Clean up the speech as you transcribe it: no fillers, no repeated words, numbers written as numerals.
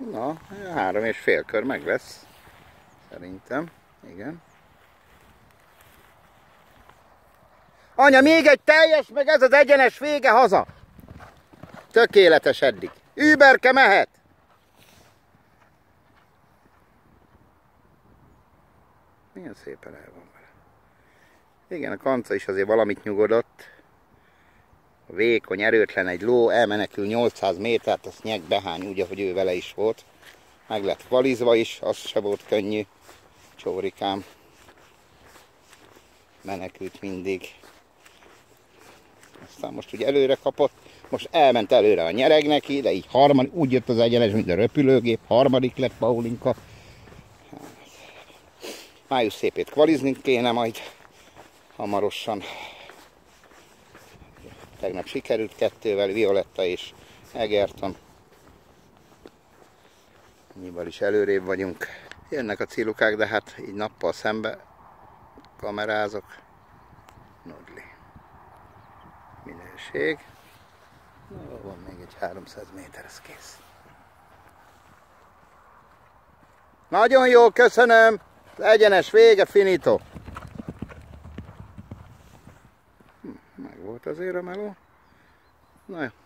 Na, 3,5 kör meg lesz. Szerintem. Igen. Anya, még egy teljes, meg ez az egyenes vége haza. Tökéletes eddig. Überke mehet. Milyen szépen el van vele. Igen, a kanca is azért valamit nyugodott. A vékony, erőtlen egy ló, elmenekül 800 métert, azt nyeg behány úgy, ahogy ő vele is volt. Meg lett kvalizva is, az se volt könnyű. Csórikám. Menekült mindig. Aztán most ugye előre kapott. Most elment előre a nyereg neki, de így úgy jött az egyenes, mint a röpülőgép. Harmadik lett Paulinka. Május szépét kvalizni kéne majd hamarosan. Tegnap sikerült 2-vel, Violetta és Egerton. Annyival is előrébb vagyunk. Jönnek a cilukák, de hát így nappal szembe kamerázok. Nodli. Minőség. Na, van még egy 300 méter, ez kész. Nagyon jó, köszönöm! Egyenes vége, finito! Meg volt azért a meló. Na jó.